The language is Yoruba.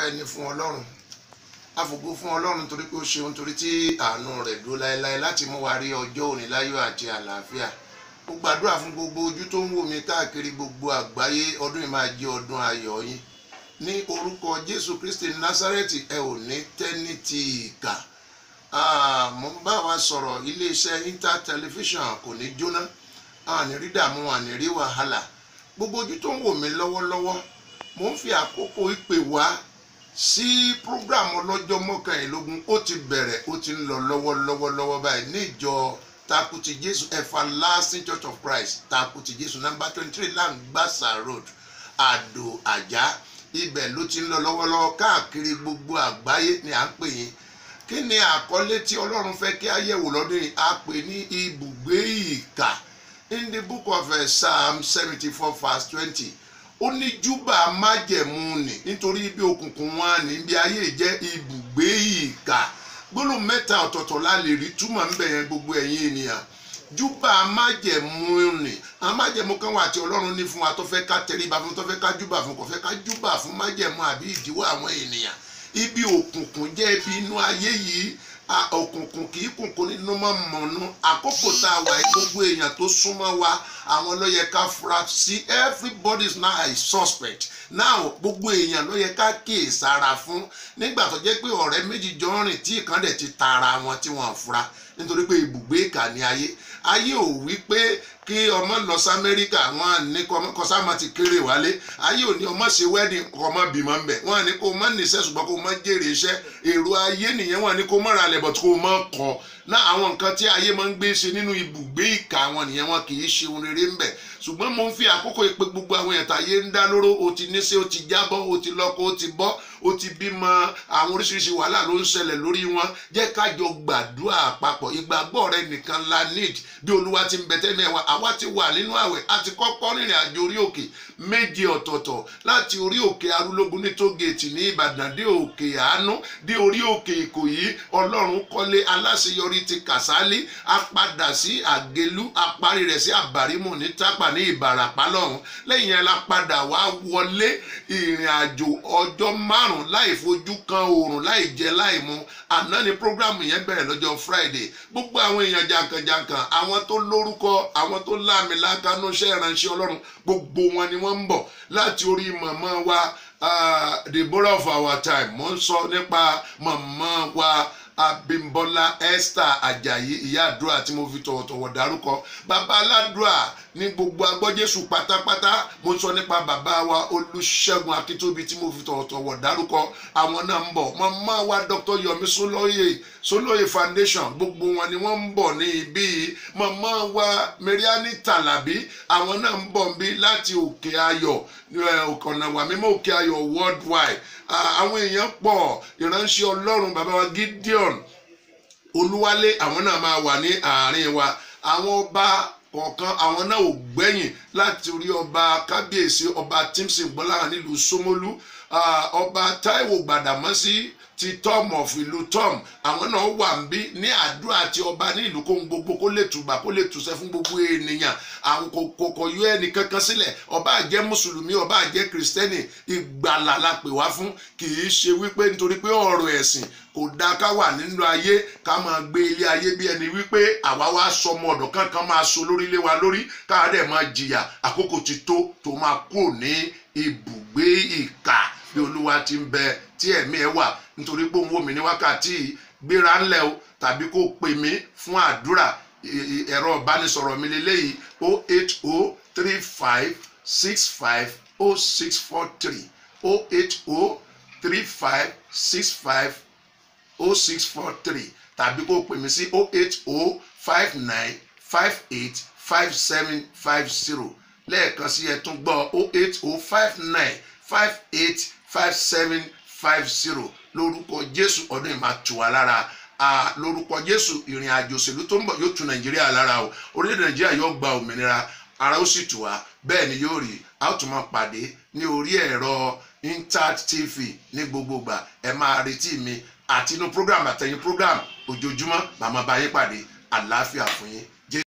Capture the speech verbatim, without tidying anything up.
ọpẹ́ ni fún Ọlọ́run àfògo fún Ọlọ́run torí pé ó ṣeun torí tí àánú rẹ̀ dúró láéláé láti mú wa rí ọjọ́ òní láyọ̀ àti àlàáfíà. Mo gbàdúrà fún gbogbo ojú tó ń wò mí káàkiri gbogbo àgbáyé, ọdún yìí máa jẹ́ ọdún ayọ̀ yín ní orúkọ Jésù Kristi Násárẹ́tì. Ẹ ò ní tẹ́ni ti ìkà. Mo ń bá wa sọ̀rọ̀ iléeṣẹ́ Inter Television kò ní jóná, àní rí dààmú àní rí wàhálà. Gbogbo ojú tó ń wò mí lọ́wọ́lọ́wọ́, mo ń fi àkókò ìpè wá sí program ọlọ́jọ́ mọ́kànlélógún. Ó ti bẹ̀rẹ̀, ó ti ń lọ lọ́wọ́lọ́wọ́ báyìí ní ìjọ Takuti Jésù Everlasting Church of Christ, Takuti Jésù number twenty-three Langbasa Road, Àdó Àjá. Ibẹ̀ ló ti ń lọ lọ́wọ́lọ́wọ́ káàkiri gbogbo àgbáyé ni à ń pè yín. Kí ni àkọlé tí Ọlọ́run fẹ́ kí a yẹ̀wò lọ́dún yìí? A pè ní ibùgbé ìkà. In the book of uh, Psalm seventy-four verse twenty, ó ní júbà májẹ̀mú ni nítorí ibi òkùnkùn wọn ní ibi ayé jẹ́ ibùgbé ìkà. Gbólóhùn mẹ́ta ọ̀tọ̀ọ̀tọ̀ la lè rí túmọ̀ ń bẹ̀ yẹn gbogbo ẹ̀yin ènìyàn. Júbà májẹ̀mú ni àwọn májẹ̀mú kan wà tí Ọlọ́run ní fún wa tó fẹ́ ká tẹríba fún, tó fẹ́ ká júbà fún, kò fẹ́ ká júbà fún májẹ̀mú àbí ìdíwọ́ àwọn ènìyàn. Ibi òkùnkùn jẹ́ ibi inú ayé yìí. Òkùnkùn kì í kùnkùn nínú mọ́ mọ̀nú. Àkókò tá a wà yìí gbogbo èèyàn tó súnmọ́ wa àwọn ló yẹ ká fura sí. Everybody is now a suspect. Now gbogbo èèyàn ló yẹ ká kíyèsára fún. Nígbà tó jẹ́ pé ọ̀rẹ́ méjì jọ rìn tí ìkan dẹ̀ ti ta ara wọn tí wọ́n fura nítorí pé ibùgbé ìkà ní ayé. Ayé ò wí pé kí ọmọ lọ sí Amẹ́ríkà, wọn ní kọ sáma ti kéré wálé. Ayé ò ní ọmọ ṣe wedding kọ ọmọ bímọ ń bẹ̀. Wọn ní kó má níṣẹ́ ṣùgbọ́n kó má jèrè iṣẹ́. Èrò ayé nìyẹn. Wọn ní kó má ra lẹ̀ bọ̀ tí kó má kọ́. Náà àwọn nǹkan tí ayé máa ń gbé ṣe nínú ibùgbé ìkà wọn nìyẹn. Wọn kì í ṣe ohun rere ń bẹ̀. Ṣùgbọ́n mo ń fi àkókò ìpè gbogbo àwọn ẹ̀ta ayé ń dá lóró. O ti níṣẹ́, o ti jábọ́, o ti lọ́kọ, o ti bọ́, o ti bímọ. Àwọn oríṣiríṣi wàhálà ló ń ṣẹlẹ̀ lórí wọn. Jẹ́ ká jọ gbàdúrà àpapọ̀. Ìgbàgbọ́ rẹ nìkan la need. Bí Olúwa ti ń bẹ tẹ́lẹ̀ wa, àwa ti wà nínú àwẹ̀. A ti kọ́kọ́ rìnrìn àjò orí òkè méje ọ̀tọ̀ọ̀tọ̀ láti orí òkè Arúlógún ní tógèètì ní Ìbàdàn dé òkè Àánú dé orí òkè Ìkòyí. Ọlọ́run kọ́lé aláṣeyọrí ti Kàsálí. A padà sí Àgélú, a parí rẹ̀ sí Àbárímù ní Tápà ní Ìbàràpá lọ́hùn. Lẹ́yìn yẹn la padà wá wọlé ìrìn àjò ọjọ́ márùn-ún láì fojú kan oòrùn, láì jẹ láì mu. Àná ni prógrámù yẹn bẹ̀rẹ̀ lọ́jọ́ Friday. Gbogbo àwọn èèyàn jankan-jankan, àwọn tó lórúkọ, àwọn tó láàmìlàaka nínú iṣẹ́ ìránṣẹ́ Ọlọ́run, gbogbo wọn ni wọ́n ń bọ̀ láti orí màmá wa Deborah of our time. Mo ń sọ nípa màmá wa Abímbọ́lá Esther Ajayi, ìyá àdúrà tí mo fi tọ̀wọ̀tọ̀wọ̀ dárúkọ. Bàbá aládùúrà ní gbogbo agbọ́jésù pátápátá. Mo sọ nípa bàbá wa Olúṣẹ́gun Akíntóbi tí mo fi tọ̀wọ̀tọ̀wọ̀ dárúkọ. Àwọn náà ń bọ̀. Màmá wa Doctor Yomi Solóyè Solóyè Foundation, gbogbo wọn ni wọ́n ń bọ̀ ní ibí. Màmá wa Mariani Talabi, àwọn náà ń bọ̀ bí láti Òkè Ayọ̀, ọ̀nà wà mímọ́ Òkè Ayọ̀ worldwide. Àwọn èèyàn pọ̀, ìránṣẹ́ Ọlọ́run bàbá wa Gideon Olúwalé, àwọn náà máa wà ní àárín wa. Àwọn ọba kọ̀ọ̀kan àwọn náà ò gbẹ̀yìn láti orí ọba kábíyèsí ọba Timson Gbọ́láhàn nílùú Ṣómólú, ọba Táíwò Gbàdàmọ́sí ti Tom of ìlú Tom, àwọn náà wà ń bí ní àdúrà àti ọba ní ìlú kóhun gbogbo kó lè tùbà kó lè tùsẹ́ fún gbogbo ènìyàn. Àwọn kòkò yọ ẹnì kankan sílẹ̀. Ọba àjẹ́ mùsùlùmí, ọba àjẹ́ kìrìsìtẹ́nì, ìgbàlà la pè wá fún. Kì í ṣe wípé nítorí pé ọ̀rọ̀ ẹ̀sìn kò dáa ká wà nínú ayé ká máa gbé ilé ayé bí ẹni wípé àwa wá sọmọ ọ̀dọ̀ kankan máa so lórílé wa lórí ká dẹ̀ máa jìyà. Àkókò ti tó tó máa kúrò ní ibùgbé ìkà bí Olúwa ti ń bẹ tí ẹ̀mí ẹ wà. Nítorí pé òun wò mí ní wákàtí gbéra ńlẹ̀ o tàbí kó pè mí fún àdúrà. Ẹ̀rọ ìbánisọ̀rọ̀ mi lélẹ́yìí o eight o three five six five o six four three o eight o three five six five o six four three tàbí kó pè mí sí o eight o five nine five eight five seven five zero. Lẹ́ẹ̀kan sí ẹ tún gbọ́ o eight o five nine five eight five seven five zero. Lórúkọ Jésù ọdún yìí máa tù wá lára. Lórúkọ Jésù ìrìn àjò òṣèlú tó ń bọ̀ yóò tù Nàìjíríà lára o. Orílẹ̀-èdè Nàìjíríà yóò gba òmìnira, ara ó sì tù wá. Bẹ́ẹ̀ ni yóò rí. A ó tún máa pàdé ní orí ẹ̀rọ Inter T V ní gbogbo ìgbà. Ẹ máa retí mi àti inú program àtẹ̀yìn program ojoojúmọ́ màmá bá yín pàdé. Àlàáfíà fún yín.